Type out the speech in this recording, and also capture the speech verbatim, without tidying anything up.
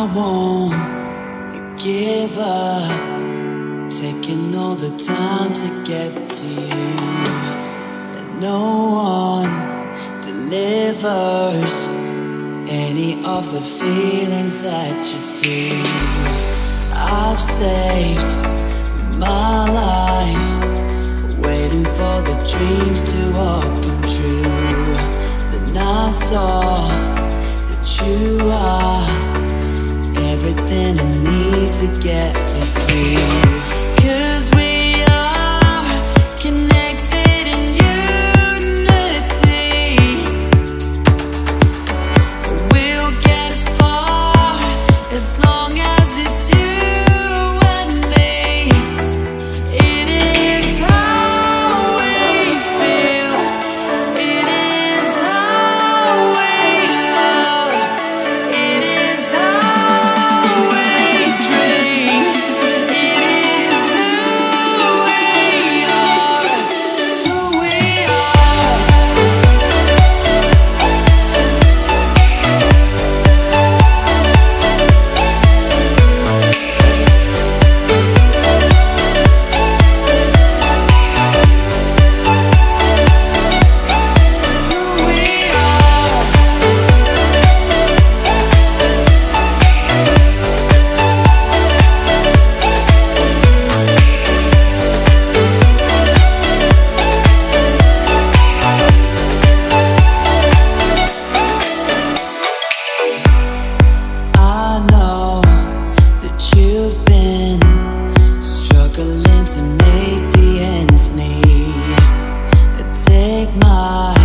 won't give up, taking all the time to get to you, and no one delivers any of the feelings that you do. I've saved my life, waiting for the dreams to all come true. Then I saw that you are everything I need to get me through. 'Cause we are connected in unity. We'll get far as long as it's you and me. It is how we feel. It is how we love. It is how we dream. It is who we are, who we are. Who we are. I know that you've been struggling to make the ends meet. Take my